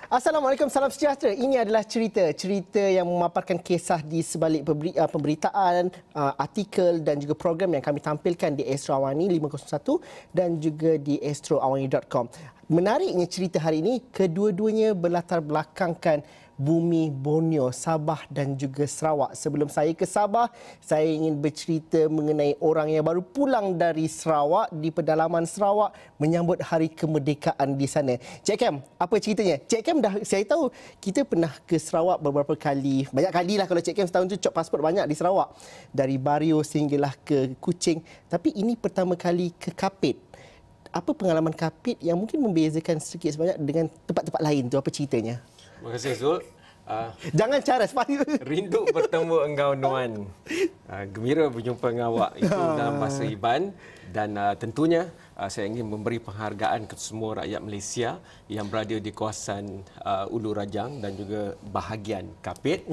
Assalamualaikum, salam sejahtera. Ini adalah cerita yang memaparkan kisah di sebalik pemberitaan, artikel dan juga program yang kami tampilkan di Astro AWANI 501 dan juga di astroawani.com. Menariknya cerita hari ini, kedua-duanya berlatar belakangkan bumi Borneo, Sabah dan juga Sarawak. Sebelum saya ke Sabah, saya ingin bercerita mengenai orang yang baru pulang dari Sarawak, di pedalaman Sarawak, menyambut hari kemerdekaan di sana. Cik Kem, apa ceritanya? Cik Kem saya tahu kita pernah ke Sarawak beberapa kali. Banyak kali lah kalau Cik Kem setahun tu cop pasport banyak di Sarawak. Dari Bario sehinggalah ke Kuching. Tapi ini pertama kali ke Kapit. Apa pengalaman Kapit yang mungkin membezakan sedikit sebanyak dengan tempat-tempat lain tu? Apa ceritanya? Terima kasih Zul. Jangan cara sepatutnya. Rindu bertemu engkau Nuan. Gembira berjumpa dengan awak itu dalam bahasa Iban. Dan tentunya saya ingin memberi penghargaan ke semua rakyat Malaysia yang berada di kawasan Hulu Rajang dan juga bahagian Kapit.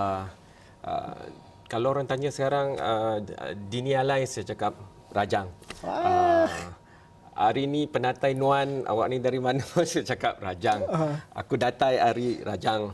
Kalau orang tanya sekarang Dini Alai, saya cakap Rajang. Hari ni penatai Nuan, awak ni dari mana? Saya cakap Rajang. Aku datai hari Rajang.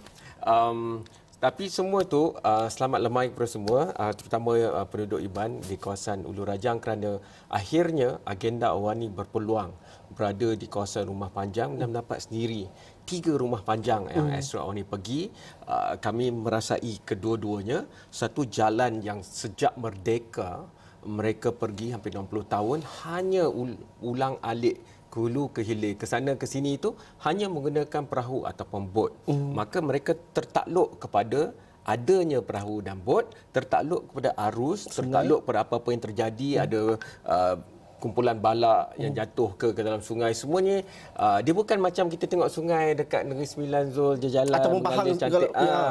Tapi semua tu selamat lemai kepada semua, terutama penduduk Iban di kawasan Hulu Rajang, kerana akhirnya agenda AWANI berpeluang berada di kawasan rumah panjang dan mendapat sendiri 3 rumah panjang yang Astro AWANI pergi. Kami merasai kedua-duanya satu jalan yang sejak merdeka mereka pergi hampir 60 tahun hanya ulang alik ke hulu ke hilir, ke sana ke sini itu hanya menggunakan perahu ataupun bot. Maka mereka tertakluk kepada adanya perahu dan bot, tertakluk kepada arus, tertakluk kepada apa-apa yang terjadi, ada kumpulan balak yang jatuh ke dalam sungai. Semuanya dia bukan macam kita tengok sungai dekat Negeri Sembilan Zul, dia jalan ataupun Pahang cantik.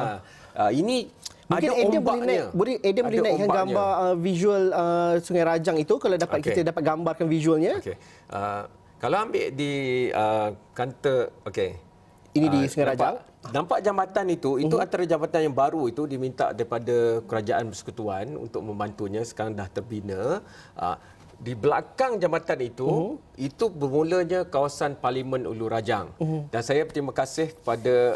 Ini mungkin Adam boleh naikkan gambar visual Sungai Rajang itu kalau dapat kita dapat gambarkan visualnya. Kalau ambil di kantor, ini di Sungai Rajang. Nampak jambatan itu antara jambatan yang baru itu diminta daripada Kerajaan Persekutuan untuk membantunya, sekarang dah terbina. Di belakang jambatan itu bermulanya kawasan Parlimen Hulu Rajang. Dan saya berterima kasih kepada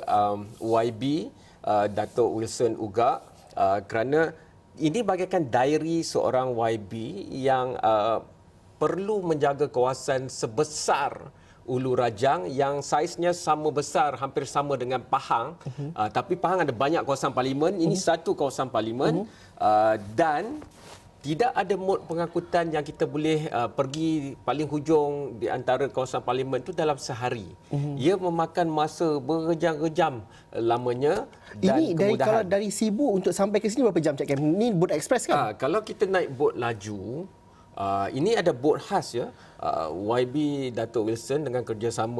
YB Datuk Wilson Uga kerana ini bagaikan diary seorang YB yang perlu menjaga kawasan sebesar Hulu Rajang yang saiznya sama besar, hampir sama dengan Pahang. Tapi Pahang ada banyak kawasan parlimen, ini satu kawasan parlimen. Dan tidak ada mod pengangkutan yang kita boleh pergi paling hujung di antara kawasan parlimen itu dalam sehari. Ia memakan masa berjam-jam lamanya dan ini kalau dari Sibu untuk sampai ke sini berapa jam, Cik Kem? Ini bot ekspres kan? Kalau kita naik bot laju, ini ada bot khas ya. YB Datuk Wilson dengan kerjasama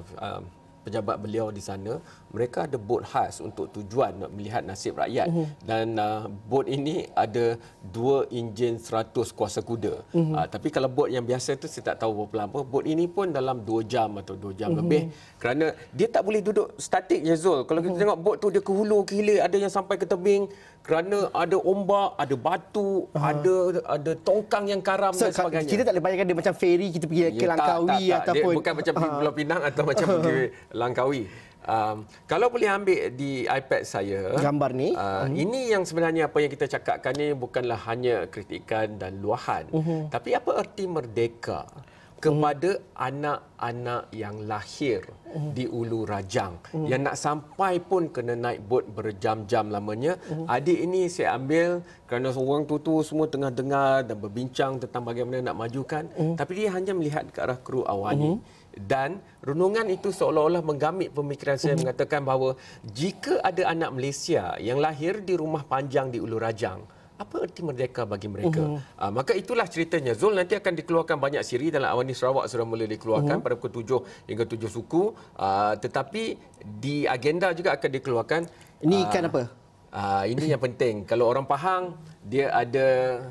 pejabat beliau di sana, mereka ada bot khas untuk tujuan nak melihat nasib rakyat. Dan bot ini ada 2 enjin 100 kuasa kuda. Tapi kalau bot yang biasa tu saya tak tahu berapa lama. Bot ini pun dalam 2 jam atau 2 jam lebih. Kerana dia tak boleh duduk statik je Zul. Kalau kita tengok bot tu dia ke hulu ke hilir, ada yang sampai ke tebing. Kerana ada ombak, ada batu, ada tongkang yang karam dan sebagainya. Kita tak boleh bayangkan dia macam feri kita pergi ke Langkawi ataupun dia bukan macam pergi Pulau Pinang atau macam pergi Langkawi. Kalau boleh ambil di iPad saya gambar ni, ini yang sebenarnya apa yang kita cakapkan ni bukanlah hanya kritikan dan luahan, tapi apa erti merdeka kepada anak-anak yang lahir di Hulu Rajang yang nak sampai pun kena naik bot berjam-jam lamanya. Adik ini saya ambil kerana orang tu semua tengah dengar dan berbincang tentang bagaimana nak majukan, tapi dia hanya melihat ke arah kru AWANI. Dan renungan itu seolah-olah menggamit pemikiran saya, mengatakan bahawa jika ada anak Malaysia yang lahir di rumah panjang di Hulu Rajang, apa erti merdeka bagi mereka? Maka itulah ceritanya. Zul, nanti akan dikeluarkan banyak siri dalam AWANI Sarawak, sudah mula dikeluarkan pada pukul 7 hingga 7 suku. Tetapi di agenda juga akan dikeluarkan. Ini ikan apa? Ini yang penting. Kalau orang Pahang, dia ada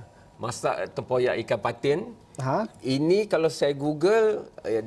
masak tempoyak ikan patin. Ini kalau saya Google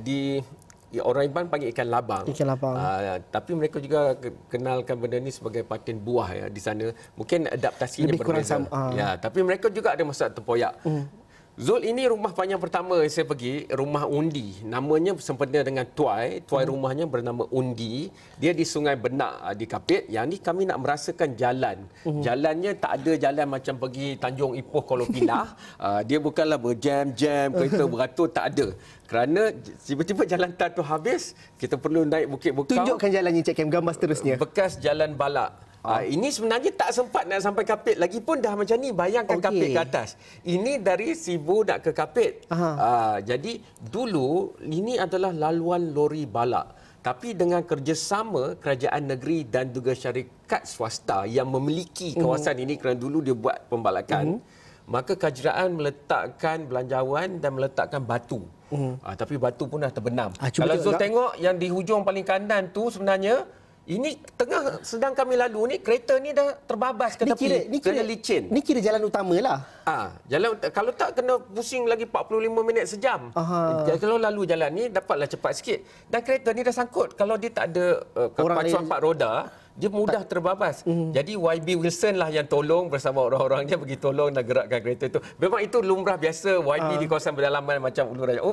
orang Iban panggil ikan labang. Ikan labang. Tapi mereka juga kenalkan benda ni sebagai patin buah ya di sana. Mungkin adaptasinya lebih berbeza. Kurang sama. Ya, tapi mereka juga ada masak tempoyak. Zul, ini rumah panjang pertama saya pergi, rumah undi. Namanya sempena dengan tuai. Tuai rumahnya bernama Undi. Dia di Sungai Benak di Kapit. Yang ni kami nak merasakan jalan. Jalannya tak ada jalan macam pergi Tanjung Ipoh Kuala Pilah. Dia bukanlah berjam-jam, kereta beratur, tak ada. Kerana tiba-tiba jalan tar tu habis, kita perlu naik Bukit Bukau. Tunjukkan jalannya, Cik Kem, gambar seterusnya. Bekas jalan balak. Ini sebenarnya tak sempat nak sampai Kapit. Lagipun dah macam ni, bayangkan Kapit ke atas. Ini dari Sibu nak ke Kapit. Jadi dulu ini adalah laluan lori balak. Tapi dengan kerjasama kerajaan negeri dan juga syarikat swasta yang memiliki kawasan ini, kerana dulu dia buat pembalakan, maka kerajaan meletakkan belanjawan dan meletakkan batu. Tapi batu pun dah terbenam. Kalau Zul tengok yang di hujung paling kanan tu sebenarnya, ini tengah sedang kami lalu ni, kereta ni dah terbabas ke tepi kerana licin. Ni kira jalan utama lah. Jalan, kalau tak kena pusing lagi 45 minit sejam. Kalau lalu jalan ni dapatlah cepat sikit. Dan kereta ni dah sangkut. Kalau dia tak ada pacuan 4 roda, dia mudah terbabas. Jadi YB Wilson lah yang tolong bersama orang-orangnya pergi tolong dan gerakkan kereta itu. Memang itu lumrah biasa YB di kawasan pedalaman macam Hulu Rajang.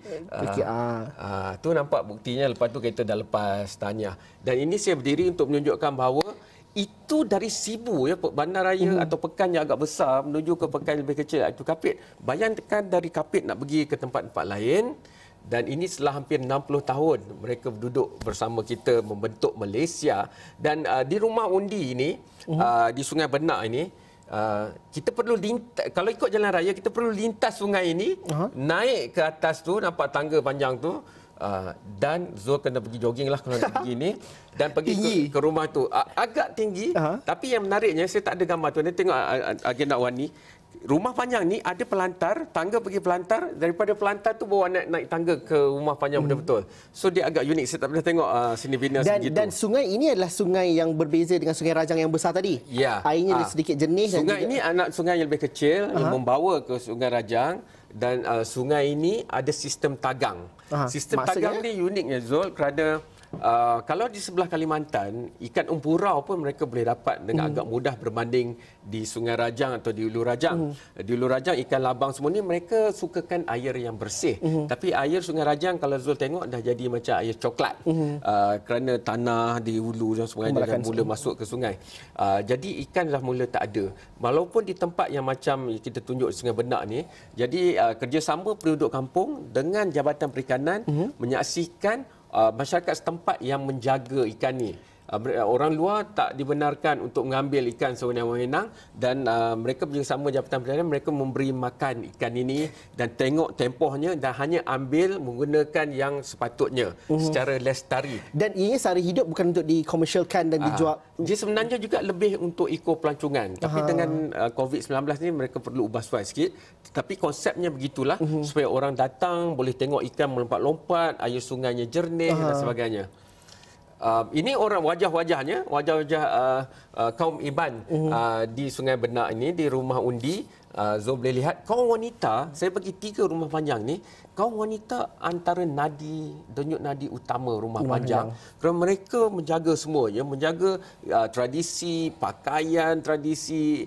Tu nampak buktinya, lepas tu kereta dah lepas tanya. Dan ini saya berdiri untuk menunjukkan bahawa itu dari Sibu, ya, bandaraya atau pekan yang agak besar menuju ke pekan yang lebih kecil, itu Kapit. Bayangkan dari Kapit nak pergi ke tempat-tempat lain. Dan ini setelah hampir 60 tahun mereka duduk bersama kita membentuk Malaysia. Dan di rumah undi ini, di Sungai Benak ini, kita perlu lintas, kalau ikut jalan raya, kita perlu lintas sungai ini, naik ke atas tu, nampak tangga panjang tu. Dan Zul kena pergi jogging lah kalau nak pergi ni. Dan pergi ke rumah tu. Agak tinggi. Tapi yang menariknya, saya tak ada gambar tu. Nanti tengok agenda AWANI. Rumah panjang ni ada pelantar, tangga pergi pelantar, daripada pelantar tu bawa naik tangga ke rumah panjang betul-betul. So dia agak unik, saya tak pernah tengok seni bina segitu. Dan sungai ini adalah sungai yang berbeza dengan Sungai Rajang yang besar tadi. Ya. Airnya sedikit jernih. Sungai ini anak sungai yang lebih kecil yang membawa ke Sungai Rajang. Dan sungai ini ada sistem tagang. Sistem tagang ni uniknya, Zul, kerana kalau di sebelah Kalimantan, ikan umpurau pun mereka boleh dapat dengan agak mudah berbanding di Sungai Rajang atau di Hulu Rajang. Di Hulu Rajang, ikan labang semua ni mereka sukakan air yang bersih. Tapi air Sungai Rajang kalau Zul tengok dah jadi macam air coklat. Kerana tanah di hulu dan sebagainya dah mula masuk ke sungai. Jadi ikan dah mula tak ada. Walaupun di tempat yang macam kita tunjuk Sungai Benak ni, jadi kerjasama penduduk kampung dengan Jabatan Perikanan menyaksikan masyarakat setempat yang menjaga ikan ni. Orang luar tak dibenarkan untuk mengambil ikan sewenang-wenang dan mereka bersama Jabatan Perikanan, mereka memberi makan ikan ini dan tengok tempohnya dan hanya ambil menggunakan yang sepatutnya secara lestari. Dan ianya sehari hidup, bukan untuk dikomersialkan dan dijual. Dia sebenarnya juga lebih untuk pelancongan. Tapi dengan COVID-19 ni mereka perlu ubah suai sikit. Tapi konsepnya begitulah supaya orang datang boleh tengok ikan melompat-lompat, air sungainya jernih dan sebagainya. Ini orang wajah-wajahnya, wajah-wajah kaum Iban di Sungai Benak ini, di rumah undi. Zul boleh lihat kaum wanita. Saya pergi 3 rumah panjang ni. Kaum wanita antara denyut nadi utama rumah panjang. Kerana mereka menjaga semua, ya, menjaga tradisi, pakaian, tradisi,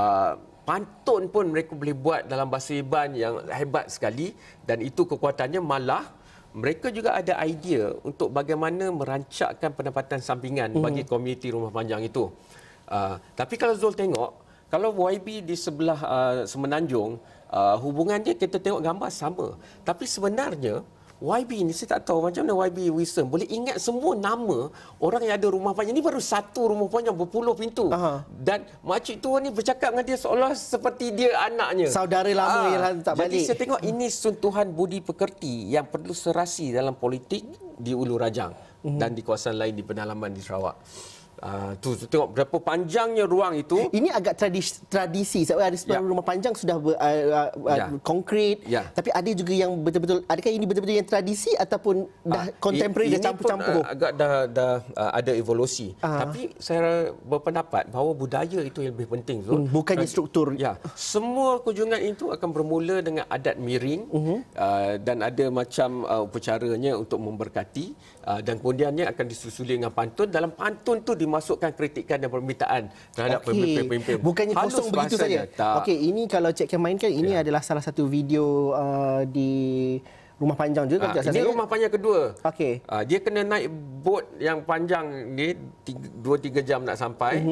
pantun pun mereka boleh buat dalam bahasa Iban yang hebat sekali. Dan itu kekuatannya. Malah mereka juga ada idea untuk bagaimana merancakkan pendapatan sampingan bagi komuniti rumah panjang itu. Tapi kalau Zul tengok, kalau YB di sebelah Semenanjung, hubungannya kita tengok gambar sama. Tapi sebenarnya YB ni saya tak tahu macam mana YB Wilson boleh ingat semua nama orang yang ada rumah panjang. Ini baru satu rumah panjang berpuluh pintu. Dan makcik tua ni bercakap dengan dia seolah seperti dia anaknya. Saudara lama yang tak balik. Jadi saya tengok ini sentuhan budi pekerti yang perlu serasi dalam politik di Hulu Rajang dan di kawasan lain di pedalaman di Sarawak. Tu tengok berapa panjangnya ruang itu. Ini agak tradisi. Sebab ada sebuah rumah panjang sudah konkrit. Tapi ada juga yang betul-betul, adakah ini betul-betul yang tradisi ataupun dah contemporary, dah campur-campur? Agak dah ada evolusi. Tapi saya berpendapat bahawa budaya itu yang lebih penting, Zul. Bukannya struktur. Ya, semua kunjungan itu akan bermula dengan adat miring dan ada macam upacaranya untuk memberkati dan kemudiannya akan disusuli dengan pantun. Dalam pantun tu memasukkan kritikan dan permintaan terhadap pemimpin-pemimpin. Bukannya kosong begitu saja. Okey, ini kalau Cik Ken mainkan, ini adalah salah satu video di Rumah Panjang juga. Ini Rumah Panjang kedua. Okey. Dia kena naik bot yang panjang ni 2-3 jam nak sampai.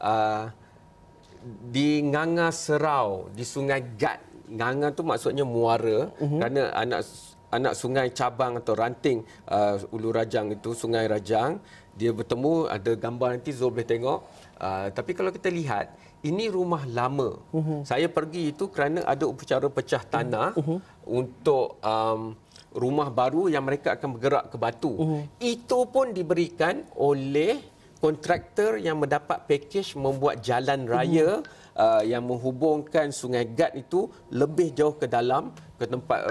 Di Nganga Serau, di Sungai Gat. Nganga tu maksudnya muara, kerana anak sungai cabang atau ranting Hulu Rajang itu, Sungai Rajang, dia bertemu, ada gambar nanti Zul boleh tengok. Tapi kalau kita lihat, ini rumah lama. Saya pergi itu kerana ada upacara pecah tanah untuk rumah baru yang mereka akan bergerak ke batu. Itu pun diberikan oleh kontraktor yang mendapat pakej membuat jalan raya yang menghubungkan Sungai Gat itu lebih jauh ke dalam, ke tempat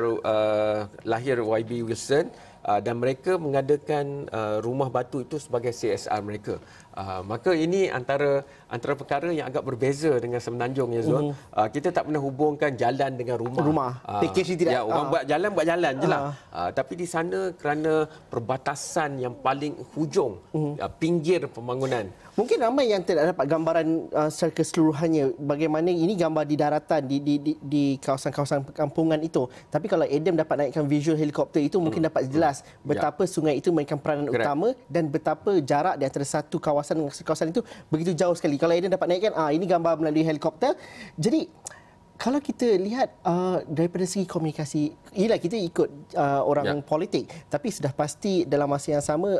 lahir YB Wilson, dan mereka mengadakan rumah batu itu sebagai CSR mereka. Maka ini antara perkara yang agak berbeza dengan Semenanjung, ya Zul. Kita tak pernah hubungkan jalan dengan rumah. Pakej tidak. Ya, orang buat jalan je lah. Tapi di sana kerana perbatasan yang paling hujung, pinggir pembangunan. Mungkin ramai yang tidak dapat gambaran secara keseluruhannya bagaimana ini gambar di daratan, di kawasan-kawasan perkampungan itu. Tapi kalau Adam dapat naikkan visual helikopter itu, mungkin dapat jelas betapa sungai itu mainkan peranan utama dan betapa jarak di antara satu kawasan dengan kawasan itu begitu jauh sekali. Kalau Adam dapat naikkan, ini gambar melalui helikopter. Jadi kalau kita lihat daripada segi komunikasi, ialah kita ikut orang politik, tapi sudah pasti dalam masa yang sama,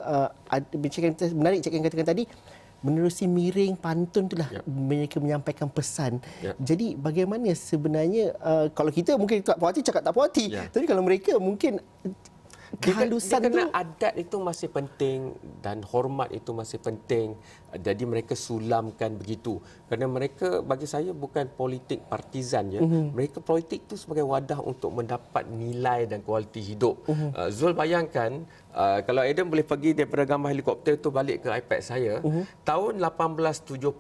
menarik Cik Ken katakan tadi, menerusi miring pantun itulah mereka menyampaikan pesan. Jadi bagaimana sebenarnya, kalau kita mungkin tak puas hati cakap tak puas hati, tapi kalau mereka mungkin kehalusan kerana adat itu masih penting dan hormat itu masih penting. Jadi mereka sulamkan begitu. Kerana mereka, bagi saya, bukan politik partizan. Mereka politik itu sebagai wadah untuk mendapat nilai dan kualiti hidup. Zul bayangkan, kalau Adam boleh pergi daripada gambar helikopter itu balik ke iPad saya, tahun 1875,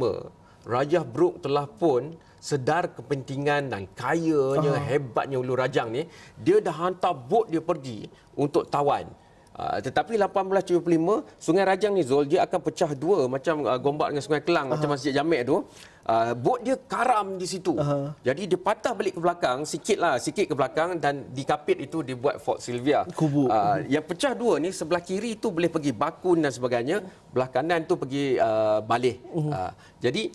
Raja Brooke telah pun sedar kepentingan dan kayanya, hebatnya Hulu Rajang ni, dia dah hantar bot dia pergi untuk tawan. Tetapi 1875, Sungai Rajang ni, Zul, dia akan pecah dua macam Gombak dengan Sungai Kelang, macam Masjid Jamek tu. Bot dia karam di situ. Jadi dia patah balik ke belakang, sikit ke belakang, dan di kapit itu dibuat Fort Sylvia. Yang pecah dua ni, sebelah kiri itu boleh pergi Bakun dan sebagainya, belah kanan tu pergi Baleh. Jadi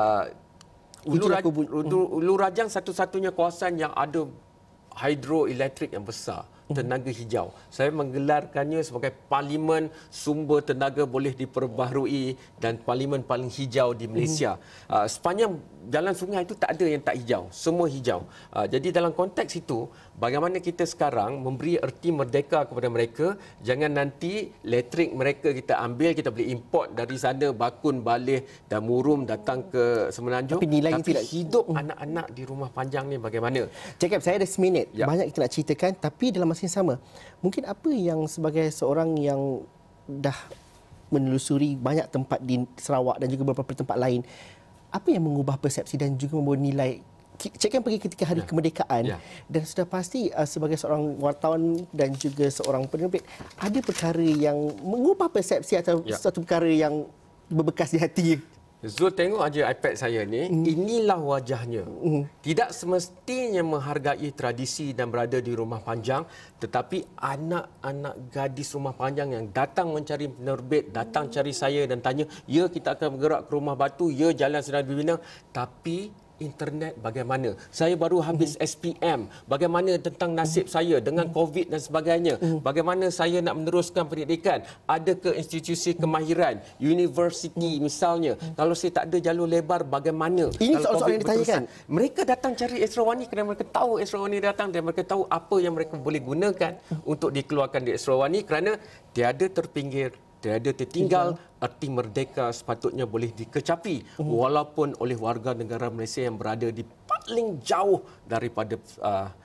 Hulu Rajang satu-satunya kawasan yang ada hidroelektrik yang besar, tenaga hijau. Saya menggelarkannya sebagai parlimen sumber tenaga boleh diperbaharui dan parlimen paling hijau di Malaysia. Sepanjang jalan sungai itu tak ada yang tak hijau, semua hijau. Jadi dalam konteks itu, bagaimana kita sekarang memberi erti merdeka kepada mereka, jangan nanti elektrik mereka kita ambil, kita boleh import dari sana, Bakun, Baleh dan Murum datang ke Semenanjung. Tapi hidup anak-anak di Rumah Panjang ni bagaimana? Cakap, saya ada seminit. Banyak kita nak ceritakan, tapi dalam masa yang sama, mungkin apa yang sebagai seorang yang dah menelusuri banyak tempat di Sarawak dan juga beberapa tempat lain, apa yang mengubah persepsi dan juga membawa nilai? Cik Ken pergi ketika hari kemerdekaan dan sudah pasti sebagai seorang wartawan dan juga seorang penerbit, ada perkara yang mengubah persepsi atau satu perkara yang berbekas di hati. Zul, tengok aja iPad saya ni, inilah wajahnya. Tidak semestinya menghargai tradisi dan berada di Rumah Panjang, tetapi anak-anak gadis Rumah Panjang yang datang mencari penerbit, datang cari saya dan tanya, ya kita akan bergerak ke Rumah Batu, ya Jalan Serdar Bibina, tapi internet bagaimana? Saya baru habis SPM. Bagaimana tentang nasib saya dengan COVID dan sebagainya? Bagaimana saya nak meneruskan pendidikan? Ada ke institusi kemahiran, universiti misalnya? Kalau saya tak ada jalur lebar, bagaimana? Ini soal-soal yang ditanyakan. Mereka datang cari Astro AWANI kerana mereka tahu Astro AWANI datang dan mereka tahu apa yang mereka boleh gunakan untuk dikeluarkan di Astro AWANI, kerana tiada terpinggir, tiada tertinggal. Arti merdeka sepatutnya boleh dikecapi walaupun oleh warga negara Malaysia yang berada di paling jauh daripada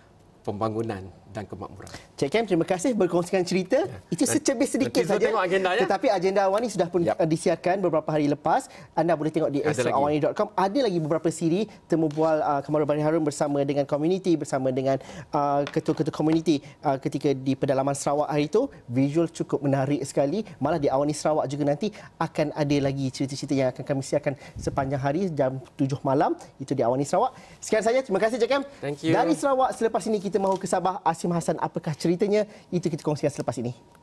pembangunan dan kemakmuran. Cik Kem, terima kasih berkongsikan cerita. Itu secebis sedikit saja. Tengok agendanya. Tetapi agenda AWANI sudah pun disiarkan beberapa hari lepas. Anda boleh tengok di astroawani.com. Ada lagi beberapa siri temu bual Kamarul Bani Harun bersama dengan komuniti, bersama dengan ketua-ketua komuniti ketika di pedalaman Sarawak hari itu. Visual cukup menarik sekali. Malah di AWANI Sarawak juga nanti akan ada lagi cerita-cerita yang akan kami siarkan sepanjang hari jam 7 malam. Itu di AWANI Sarawak. Sekian saja. Terima kasih Cik Kem. Thank you. Dari Sarawak, selepas ini kita mahu ke Sabah. Asim Hassan, apakah ceritanya? Itu kita kongsikan selepas ini.